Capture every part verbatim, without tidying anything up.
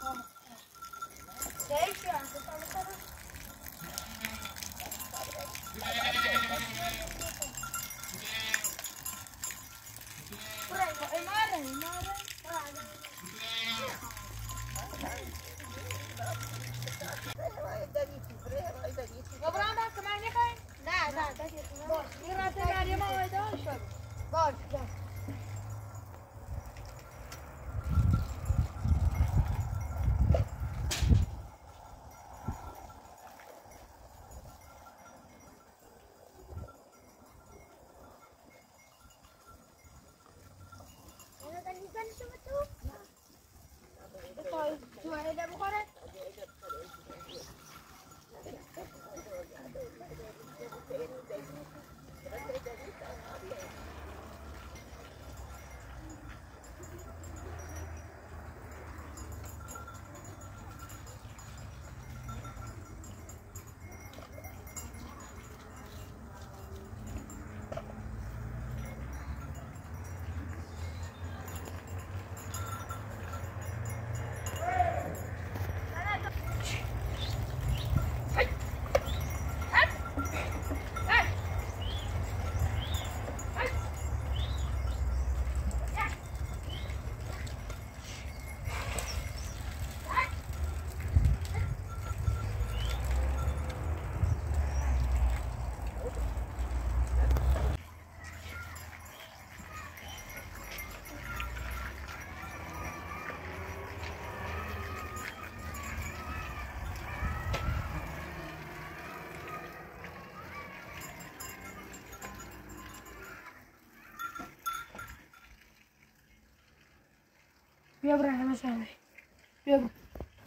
بیا برای همه شده بیا برای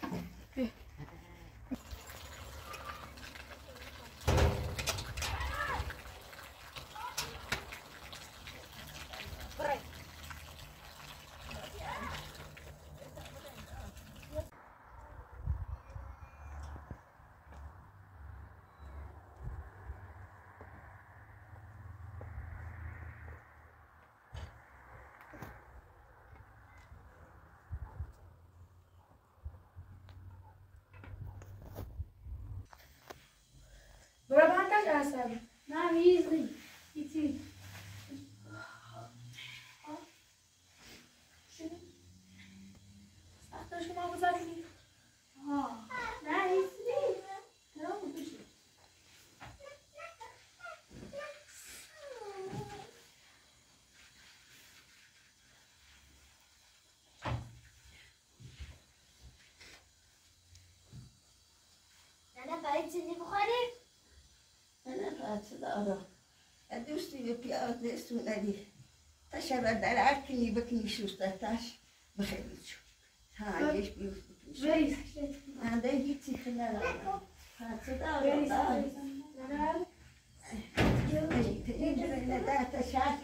بیا برای بندش اصلا نه میز نی ایتی سختش ما بزنی آه نه ایتی نی نه بودشی نه برای چیزی بخوریم؟ نه راحت دارم دوستی به پیاده سونری تشبه در ارکنی بکنی شوستتش بخیلی شد تانگش بیفتی پیش بریز من ده هیچی خیلی ندارم راحت دارم دارم اینجا بینه ده تا شرط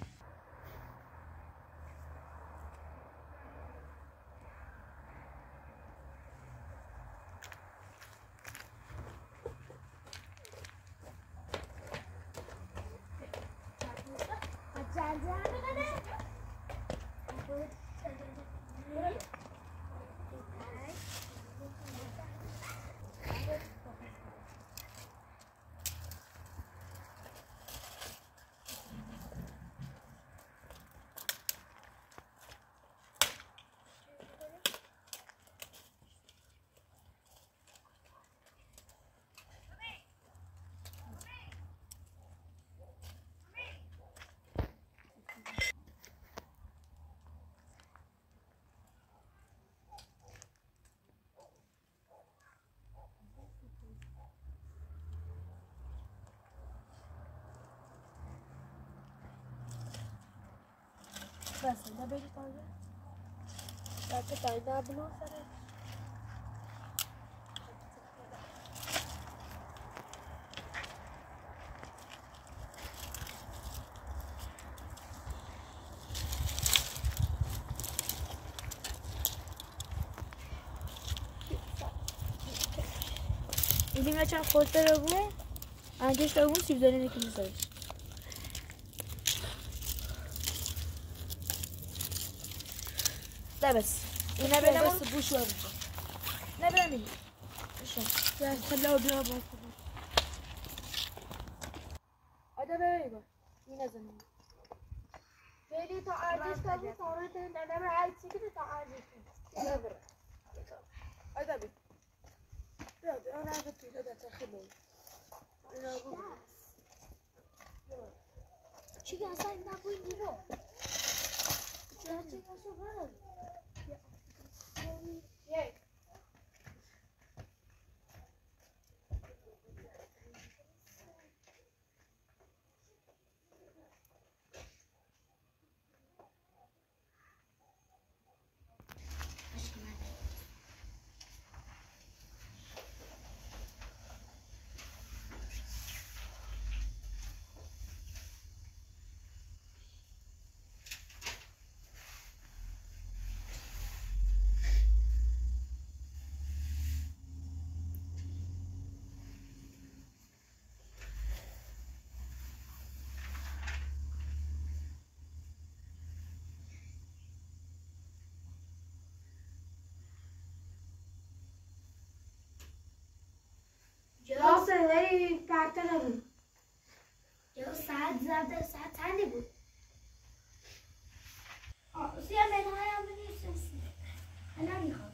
بس ده بری تازه بچه تایده بلو سره ایدی میچن خود رو بگو انگشت رو بگو سیب داری نکنی سرش ده بس اینه بینه بس بوش رو بگو نبرم میگی بشم خلا بیا باز آده بگو این نزنیم بری تا عرضش تا بود تاورت ننبر هر چی که تا عرضش نبره آده بگو بیا بیا انا عرضت پیدا دسته خیلی چی که اصلا نبوی نیرو چرا چی که اصلا برد یک جلو سری کارت نبود جلو ساعت زده ساعت چندی بود آه سیاه منهای هم بنیست انا میخوام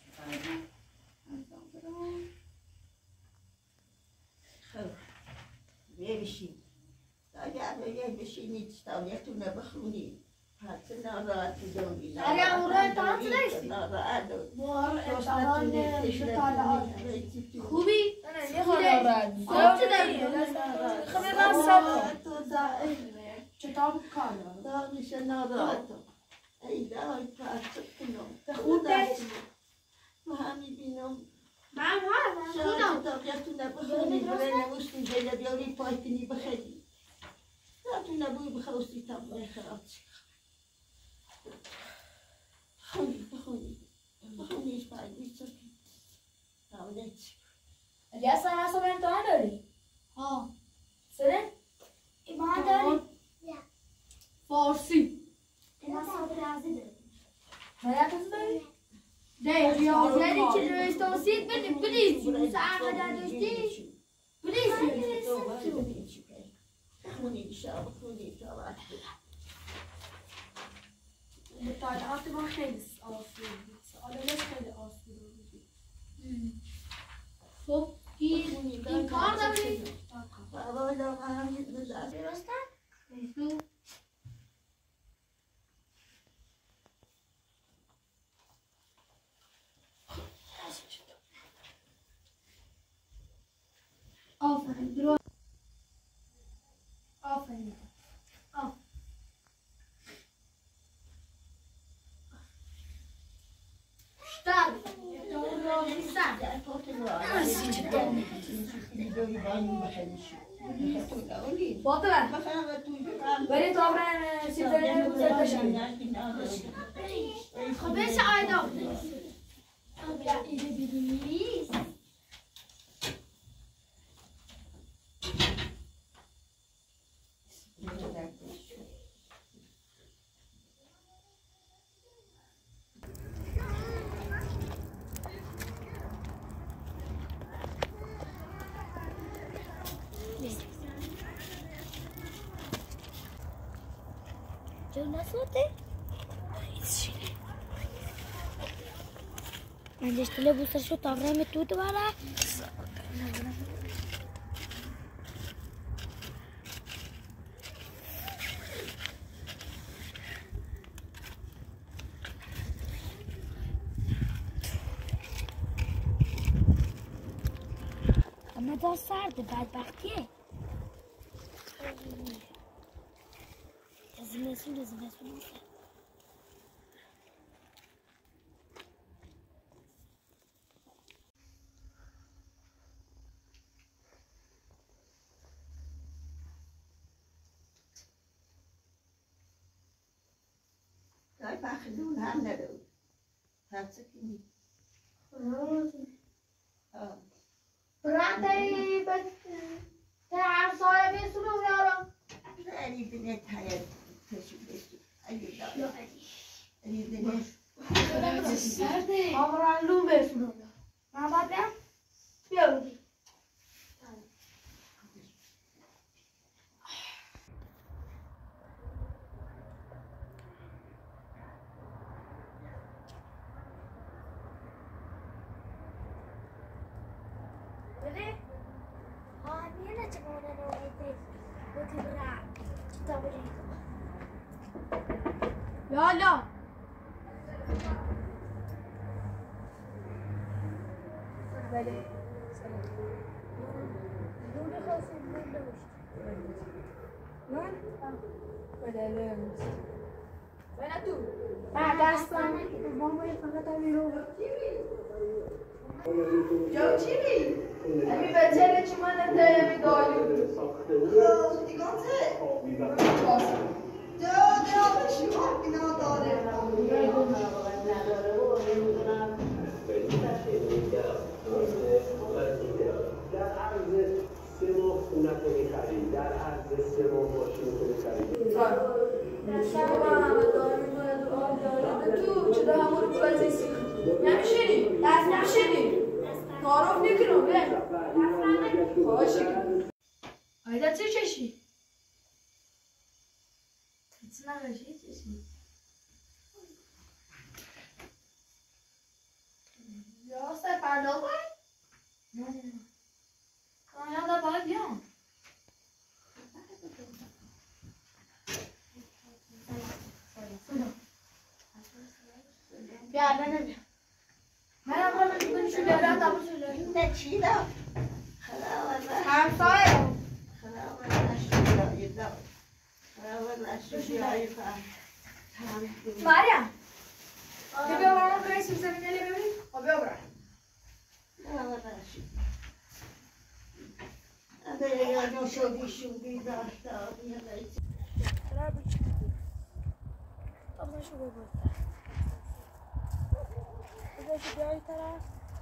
خب بیا بشین اگر بیا بشینید تاویتون بخونید حتی ناراحت بودم سری امروز تاعت داشتی ناراحت بار امتحان مطالعات خوبی؟ نه ناراحت چه داری؟ خب من سب چطور کار دارم؟ دانش ناراحتم ای دای پرچه کنم خوب داشت؟ تو همین بینم من هم شاید تاقیتون بخونید برای نموشتین جیله بیارید پایتینی بخیرید نتون نبوی بخواستی تبایی خراب چی بخونید بخونید بخونید باید چکید نمونه چی اگه اصلا اصلا امتحان داری؟ ها سره؟ امتحان داری؟ فارسی امتحان ریاضی داری؟ ریاضی داری؟ نه ریاضی که رویش توصید بده پلیس موسا عقل داشتی؟ پلیس بخونید شا بخونید تا وقت مطالعات ما خیلی آسون بود سوالش خیلی آسون بود خب این این کار داری؟ بابا دارم هم یه بزرگ درسته؟ آفرین درست آفرین آفرین شتاب باطلع بري طبعا سيبتني خب ايش عايدة طب يا ايدي بليز Yo no sote. من داشتم بوسر شو تابره می تو دوباره. اما دا سرده بدبختیه. زمستون رو زمستون میشه دای بخدون هم ندارد هرچه کنی برندهی به همسایه بیسونم یارم علی بینه تایر تشو بشو علی دای علی بینه سرده آمرالو بیسونم من باید بیام بیا بودی بده Ah, mira, c'è una nuova idea. Potrà. Sta vedendo. لا لا بله Dove cosa non lo من؟ بله لمس بله تو بعد دستم ماما فقط رو جا چی بی؟ امی بچه چی من نتایم دایو خب دیگه جا جا شما اینا داره در عرض سه ماه خونه کنی خرید در عرض سه ماه ماشین کنی خرید تو چه ده همون رو بازیسی نمیشینی دست نمیشینی تعارف نکنم به خواهشی آیده چه چشی؟ چه نگشی چشی؟ یا سر پرده باید؟ نه نه نه نه دا باید بیام بیا نه بیا من هم هم میکنی شو بیارم تا بسو نه چی دا؟ خلاوه همسایه خلاوه نشو بیایی دا خلاوه نشو بیایی فهم مریم تو بیا با من برای سیب زمینه لی ببینی؟ خب بیا برای خلاوه نشو اده یا نشو شوگی داشته آبی همیتی Allora, come ci vuoi portare? Dove ci devi aiutare?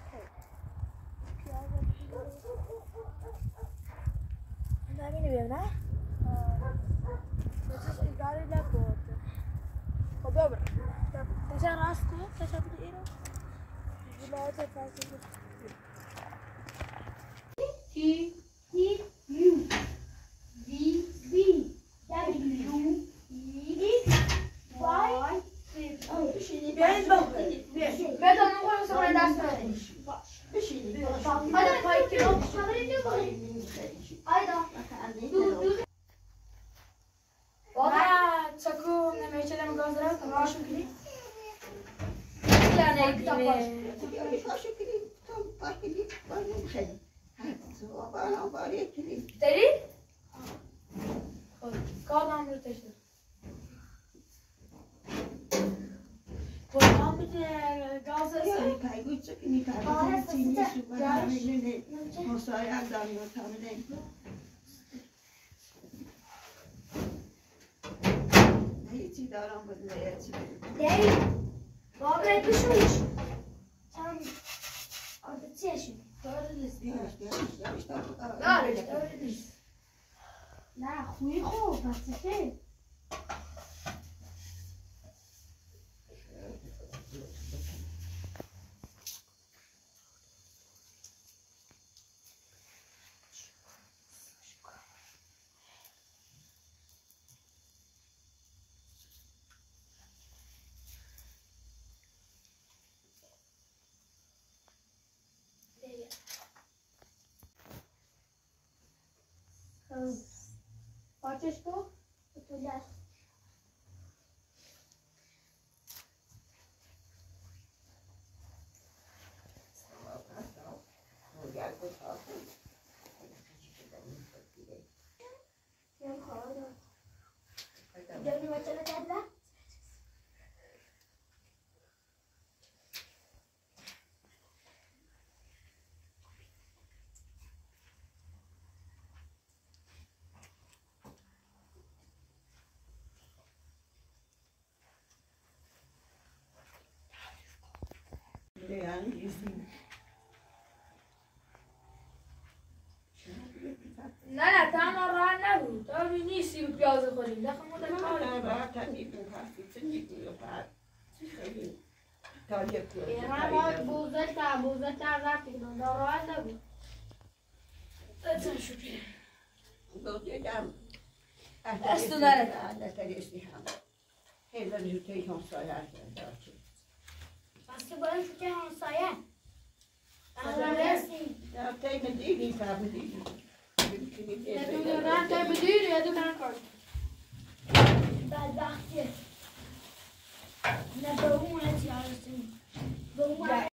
Dai, vieni via, no? Questo è il gare della porta. خب بیا برای Da c'è rasco? Da c'è pulire? Di volta faccio تی T U V B W X Y بیایید با بیایید بیایید تا نون خورم سپاره دست ندهیم بشینی آیدا پایی که رو آیدا واقعا چکو نمیشه لیم گاز دارم تا باشم کنی لانه بیمه پاشو کلید تو پا کلید باید خیلی سوابانا باید کلید داری؟ خب کادام رو تشتر قرآن بده گاز یاری پایگوی چکنی پایگوی چینی شو همینه مسایم داری و تامنه هیچی دارم بود نیتی Dei, vabbè, tu sciuci. Ciao. Ho deciso. داره لیست یارش یارش یارش دارش داره لیست نه خوی خوب پس چه؟ Facciš to? Tu gli altri. Io ancora. Giorni faccio la terra? نه نه تنها راه نبود تا نیستی به پیازه خوریم دخل مدل کاری تا یک روز اینا ما بوزش تا بوزش تا رفتی کنم دارای نبود اتن شکر بودم دست داره دست دستی هم هیلا جوتی همسایه هست بس که باید شکر همسایه اما رسی یا تیم دیگی فهمیدی یه دونه نه تا بدیر یه دونه نکن بدبختیه نه به اون اتیارستیم به اون